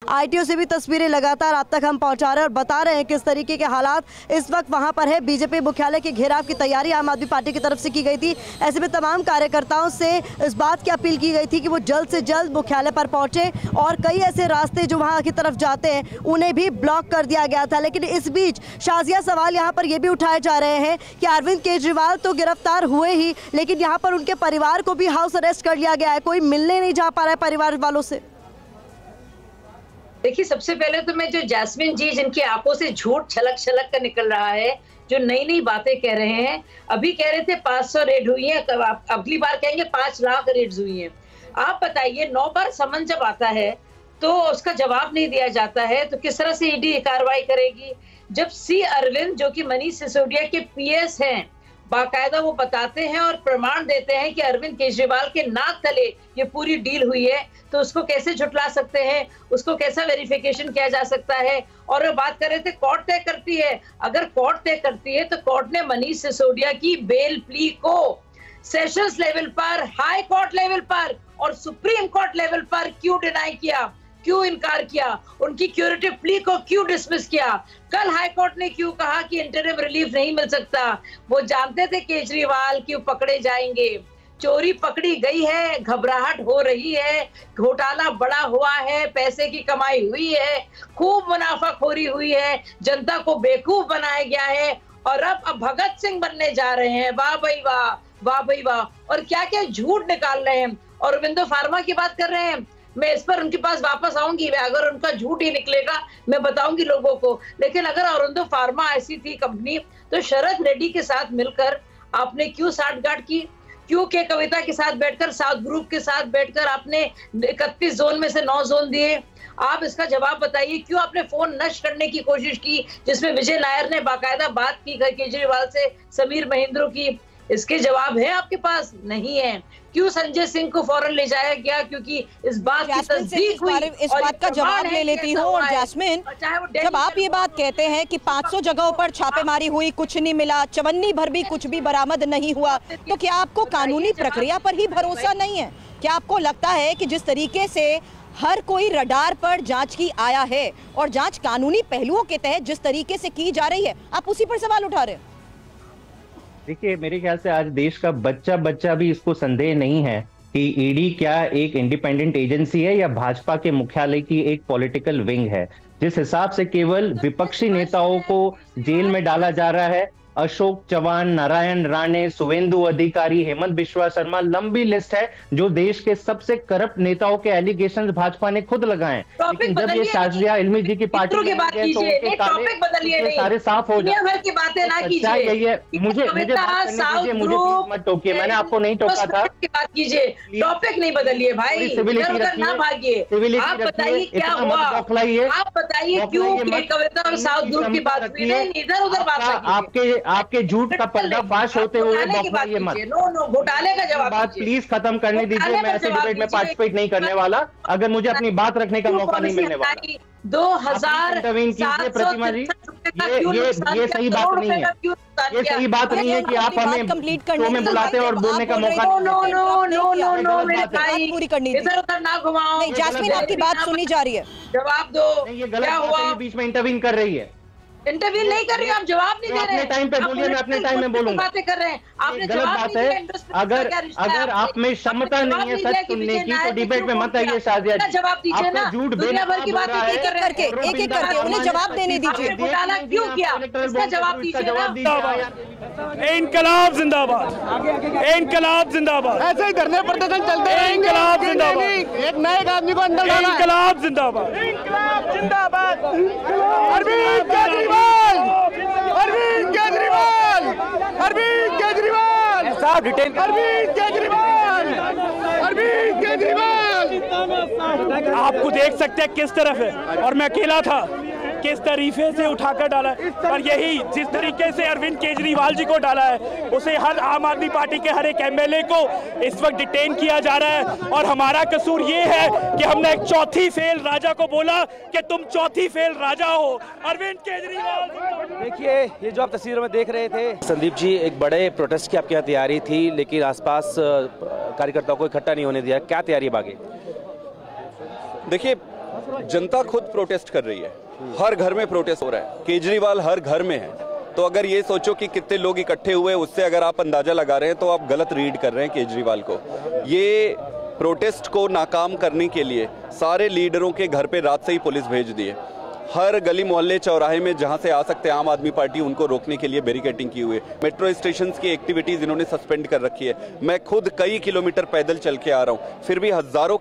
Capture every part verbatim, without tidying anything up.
ITO से भी तस्वीरें लगातार आप तक हम पहुंचा रहे हैं और बता रहे हैं किस तरीके के हालात इस वक्त वहां पर है। बीजेपी मुख्यालय के घेराव की तैयारी आम आदमी पार्टी की तरफ से की गई थी। ऐसे में तमाम कार्यकर्ताओं से इस बात की अपील की गई थी कि वो जल्द से जल्द मुख्यालय पर पहुंचे और कई ऐसे रास्ते जो वहां की तरफ जाते हैं उन्हें भी ब्लॉक कर दिया गया था। लेकिन इस बीच शाजिया सवाल यहाँ पर ये भी उठाए जा रहे हैं कि अरविंद केजरीवाल तो गिरफ्तार हुए ही, लेकिन यहाँ पर उनके परिवार को भी हाउस अरेस्ट कर लिया गया है। कोई मिलने नहीं जा पा रहा है परिवार वालों से। देखिए, सबसे पहले तो मैं जो जैस्मिन जी जिनकी आंखों से झूठ छलक छलक कर निकल रहा है, जो नई नई बातें कह रहे हैं, अभी कह रहे थे पाँच सौ रेड हुई है, अगली बार कहेंगे पांच लाख रेड्स हुई हैं। आप बताइए, नौ बार समन जब आता है तो उसका जवाब नहीं दिया जाता है तो किस तरह से ईडी कार्रवाई करेगी? जब सी अरविंद जो कि मनीष सिसोदिया के पीएस हैं, बाकायदा वो बताते हैं और प्रमाण देते हैं कि अरविंद केजरीवाल के नाक तले ये पूरी डील हुई है, तो उसको कैसे झुठला सकते हैं? उसको कैसा वेरिफिकेशन किया जा सकता है? और वो बात कर रहे थे कोर्ट तय करती है। अगर कोर्ट तय करती है तो कोर्ट ने मनीष सिसोदिया की बेल प्ली को सेशंस लेवल पर, हाई कोर्ट लेवल पर और सुप्रीम कोर्ट लेवल पर क्यों डिनाई किया, क्यों इनकार किया? उनकी क्यूरेटिव प्ली को क्यों डिसमिस किया? कल हाई कोर्ट ने क्यों कहा कि इंटरिम रिलीफ नहीं मिल सकता? वो जानते थे केजरीवाल क्यों पकड़े जाएंगे। चोरी पकड़ी गई है, घबराहट हो रही है, घोटाला बड़ा हुआ है, पैसे की कमाई हुई है, खूब मुनाफाखोरी हुई है, जनता को बेवकूफ बनाया गया है और अब अब भगत सिंह बनने जा रहे हैं। वाह भाई वाह, वाह भाई वाह। और क्या क्या झूठ निकाल रहे हैं। और अरविंदो फार्मा की बात कर रहे हैं, मैं इस पर उनके पास वापस आऊंगी। अगर उनका झूठ ही निकलेगा मैं बताऊंगी लोगों को। लेकिन अगर औरंदो फार्मा ऐसी थी कंपनी, तो शरद रेड्डी के साथ मिलकर आपने क्यों साठगांठ की? क्यों के कविता के साथ बैठकर, साउथ ग्रुप के साथ बैठकर आपने इकतीस जोन में से नौ जोन दिए? आप इसका जवाब बताइए। क्यों आपने फोन नष्ट करने की कोशिश की जिसमें विजय नायर ने बाकायदा बात की केजरीवाल से, समीर महेंद्र की? इसके जवाब है आपके पास? नहीं है। क्यों संजय सिंह को फौरन ले जाया गया? क्योंकि इस बात की तस्दीक हुई। इस बात का जवाब ले लेती हूँ। और जैस्मिन, जब आप ये बात कहते हैं कि पाँच सौ जगहों पर छापेमारी हुई, कुछ नहीं मिला, चवन्नी भर भी कुछ भी बरामद नहीं हुआ, तो क्या आपको कानूनी प्रक्रिया पर ही भरोसा नहीं है? क्या आपको लगता है कि जिस तरीके से हर कोई रडार पर जांच की आया है और जांच कानूनी पहलुओं के तहत जिस तरीके से की जा रही है, आप उसी पर सवाल उठा रहे हैं? देखिए, मेरे ख्याल से आज देश का बच्चा बच्चा भी इसको संदेह नहीं है कि ईडी क्या एक इंडिपेंडेंट एजेंसी है या भाजपा के मुख्यालय की एक पॉलिटिकल विंग है। जिस हिसाब से केवल विपक्षी नेताओं को जेल में डाला जा रहा है, अशोक चौहान, नारायण राणे, शुवेंदु अधिकारी, हेमंत बिश्वा शर्मा, लंबी लिस्ट है जो देश के सबसे करप्ट नेताओं के एलिगेशंस भाजपा ने खुद लगाए। लेकिन जब ये शाजिया इल्मी जी की पार्टी की बात कीजिए, तो टॉपिक बदलिए नहीं, सारे साफ हो जाए। भर की बातें ना कीजिए। यही है, मुझे मुझे मुझे मुझे मत टोकिए, मैंने आपको नहीं टोका था। बात कीजिए, टॉपिक नहीं बदलिए भाई, इधर उधर ना भागिए। आप बताइए क्या हुआ, आप बताइए क्यों कविता और साउथ ग्रुप की बात हुई? इधर उधर बात आपके आपके झूठ का पर्दाफाश होते हुए बौखलाइए मत। नो नो, घोटाले का जवाब बात प्लीज खत्म करने दीजिए। मैं ऐसे डिबेट में पार्टिसिपेट नहीं करने वाला अगर मुझे अपनी बात रखने का मौका नहीं मिलने वाला। दो हजार प्रतिमा जी, ये ये ये सही बात नहीं है। ये सही बात नहीं है कि आप हमें शो में बुलाते हैं और बोलने का मौका। No no no no no no मेरे भाई, पूरी करनी थी। इधर उधर ना घुमाओ। नहीं जैस्मिन, आपकी बात सुनी जा रही है, जवाब दो। ये गलत बात है, बीच में इंटरवीन कर रही है। इंटरव्यू नहीं कर रही, आप जवाब नहीं दे रहे। अपने टाइम पे बोलिए, मैं अपने टाइम में बोलूंगा। बातें कर रहे हैं, आपने गलत बात है। अगर अगर आप में क्षमता नहीं है सच सुनने की तो डिबेट में मत आइए शाजिया जी। जवाब दीजिए ना, झूठ दुनिया भर की बातें नहीं कर रहे। एक एक करके उन्हें जवाब देने दीजिए। घोटाला क्यों किया, इसका जवाब दीजिए। इनकलाब जिंदाबाद, इनकलाब जिंदाबाद। ऐसे ही धरने प्रदर्शन चलते हैं। इनकलाब जिंदाबाद, एक नए आदमी को अंदर डाला। इनकलाब जिंदाबाद, इनकलाब जिंदाबाद। अरविंद केजरीवाल, अरविंद केजरीवाल, अरविंद केजरीवाल, अरविंद केजरीवाल, अरविंद केजरीवाल। आपको देख सकते हैं किस तरफ है, और मैं अकेला था, किस तरीके से उठाकर डाला है। और यही जिस तरीके से अरविंद केजरीवाल जी को डाला है, उसे हर आम आदमी पार्टी के हर एक एमएलए को इस वक्त डिटेन किया जा रहा है। और हमारा कसूर ये है कि हमने एक चौथी फेल राजा को बोला कि तुम चौथी फेल राजा हो, अरविंद केजरीवाल। देखिए, ये जो आप तस्वीरों में देख रहे थे संदीप जी, एक बड़े प्रोटेस्ट की आपकी यहाँ तैयारी थी, लेकिन आसपास कार्यकर्ताओं को इकट्ठा नहीं होने दिया, क्या तैयारी बाकी? देखिए, जनता खुद प्रोटेस्ट कर रही है, हर घर में प्रोटेस्ट हो रहा है, केजरीवाल हर घर में है। तो अगर ये सोचो कि कितने लोग इकट्ठे हुए, उससे अगर आप अंदाजा लगा रहे हैं तो आप गलत रीड कर रहे हैं केजरीवाल को। ये प्रोटेस्ट को नाकाम करने के लिए सारे लीडरों के घर पे रात से ही पुलिस भेज दी है। हर गली मोहल्ले चौराहे में जहां से आ सकते हैं आम आदमी पार्टी, उनको रोकने के लिए बैरिकेडिंग की हुई है। मेट्रो स्टेशन की एक्टिविटीज इन्होंने सस्पेंड कर रखी है। मैं खुद कई किलोमीटर पैदल चल के आ रहा हूँ, फिर भी हजारों की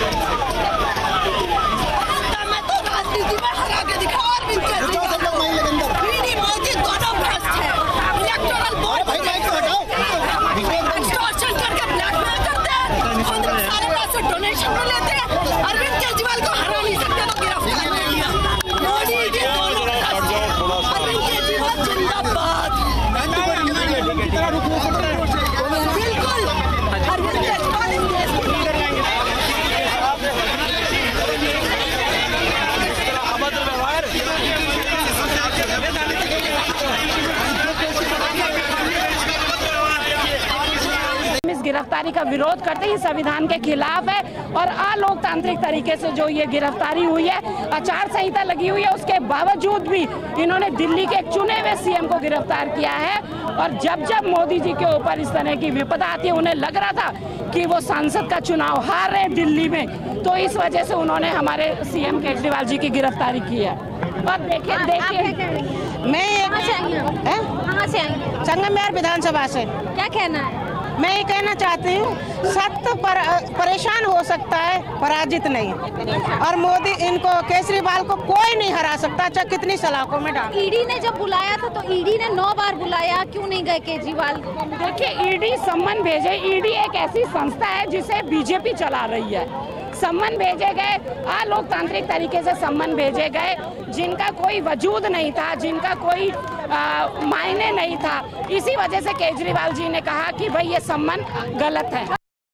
गिरफ्तारी का विरोध करते ही संविधान के खिलाफ है और अलोकतांत्रिक तरीके से जो ये गिरफ्तारी हुई है, आचार संहिता लगी हुई है, उसके बावजूद भी इन्होंने दिल्ली के एक चुने हुए सीएम को गिरफ्तार किया है। और जब जब मोदी जी के ऊपर इस तरह की विपदा आती है, उन्हें लग रहा था कि वो सांसद का चुनाव हार रहे दिल्ली में, तो इस वजह से उन्होंने हमारे सीएम केजरीवाल जी की गिरफ्तारी की है। और देखिए देखिए मैं कहाँ से आई? संगमेर विधानसभा से। क्या कहना है? मैं ये कहना चाहती हूँ, सत्य पर, परेशान हो सकता है, पराजित नहीं। और मोदी इनको केजरीवाल को कोई नहीं हरा सकता, चाहे कितनी सलाखों में डाल। ईडी ने जब बुलाया था तो ईडी ने नौ बार बुलाया, क्यों नहीं गए केजरीवाल? देखिए, ईडी सम्मन भेजे। ईडी एक ऐसी संस्था है जिसे बीजेपी चला रही है। सम्मन भेजे गए, अलोकतांत्रिक तरीके से सम्मन भेजे गए, जिनका कोई वजूद नहीं था, जिनका कोई मायने नहीं था। इसी वजह से केजरीवाल जी ने कहा कि भाई ये सम्मन गलत है।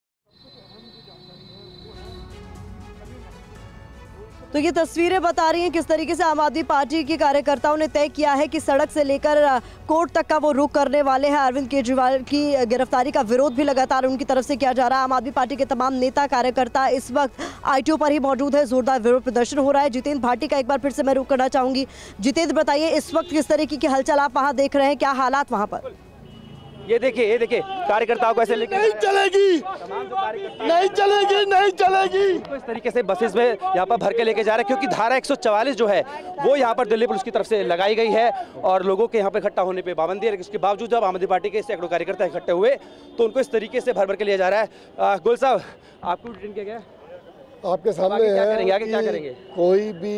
तो ये तस्वीरें बता रही हैं किस तरीके से आम आदमी पार्टी के कार्यकर्ताओं ने तय किया है कि सड़क से लेकर कोर्ट तक का वो रुख करने वाले हैं। अरविंद केजरीवाल की गिरफ्तारी का विरोध भी लगातार उनकी तरफ से किया जा रहा है। आम आदमी पार्टी के तमाम नेता कार्यकर्ता इस वक्त आईटीओ पर ही मौजूद है। जोरदार विरोध प्रदर्शन हो रहा है। जितेंद्र भाटी का एक बार फिर से मैं रुख करना चाहूंगी। जितेंद्र, बताइए इस वक्त किस तरीके की हलचल आप वहाँ देख रहे हैं, क्या हालात वहाँ पर? ये देखिए ये देखिए कार्यकर्ताओं को ऐसे लेकर नहीं चलेगी, नहीं चलेगी, नहीं चलेगी। तो इस तरीके से बसेस में यहाँ पर भर के लेके जा रहे हैं, क्योंकि धारा एक सौ चवालीस जो है वो यहाँ पर दिल्ली पुलिस की तरफ से लगाई गई है और लोगों के यहाँ पे इकट्ठा होने पे पाबंदी है। उसके बावजूद जब आम आदमी पार्टी के सैकड़ों कार्यकर्ता इकट्ठे हुए तो उनको इस तरीके से भर भर के लिया जा रहा है। गुल साहब, आपको डिटेन किया गया? आपके सामने है आगे क्या करेंगे? कोई भी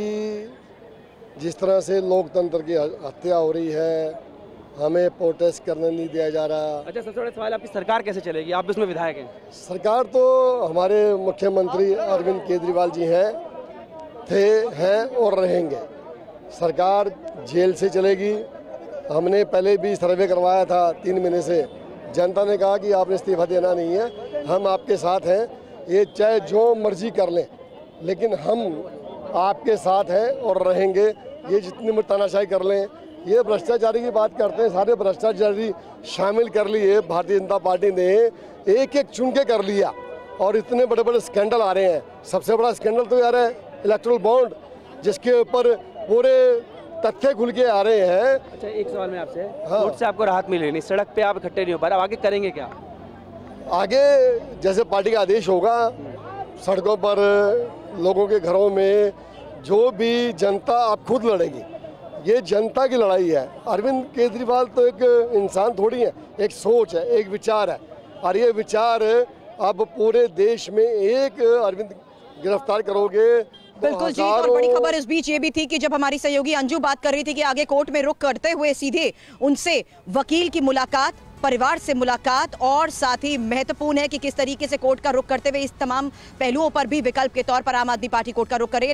जिस तरह से लोकतंत्र की हत्या हो रही है, हमें प्रोटेस्ट करने नहीं दिया जा रहा। अच्छा, सबसे बड़ा सवाल, आपकी सरकार कैसे चलेगी? आप इसमें विधायक हैं। सरकार तो हमारे मुख्यमंत्री अरविंद केजरीवाल जी हैं, थे, हैं और रहेंगे। सरकार जेल से चलेगी। हमने पहले भी सर्वे करवाया था तीन महीने से। जनता ने कहा कि आपने इस्तीफा देना नहीं है, हम आपके साथ हैं, ये चाहे जो मर्जी कर लें, लेकिन हम आपके साथ हैं और रहेंगे। ये जितनी तानाशाही कर लें, ये भ्रष्टाचारी की बात करते हैं, सारे भ्रष्टाचारी शामिल कर लिए भारतीय जनता पार्टी ने, एक एक चुन के कर लिया। और इतने बड़े बड़े स्कैंडल आ रहे हैं। सबसे बड़ा स्कैंडल तो यार है इलेक्टोरल बॉन्ड, जिसके ऊपर पूरे तथ्य खुल के आ रहे हैं। अच्छा, एक सवाल मैं आपसे, हाँ। कोर्ट से आपको राहत मिली नहीं, सड़क पे आप इकट्ठे नहीं हो पा रहे, आगे करेंगे क्या? आगे जैसे पार्टी का आदेश होगा, सड़कों पर, लोगों के घरों में, जो भी जनता आप खुद लड़ेगी। ये जनता की लड़ाई है। अरविंद केजरीवाल तो एक इंसान थोड़ी है, एक सोच है, एक विचार है। और ये विचार अब पूरे देश में एक अरविंद गिरफ्तार करोगे। बिल्कुल जी। और बड़ी खबर इस बीच ये भी थी कि जब हमारी सहयोगी अंजू बात कर रही थी कि आगे कोर्ट में रुख करते हुए सीधे उनसे वकील की मुलाकात, परिवार से मुलाकात, और साथ ही महत्वपूर्ण है कि किस तरीके से कोर्ट का रुख करते हुए इस तमाम पहलुओं पर भी विकल्प के तौर पर आम आदमी पार्टी कोर्ट का रुख करे।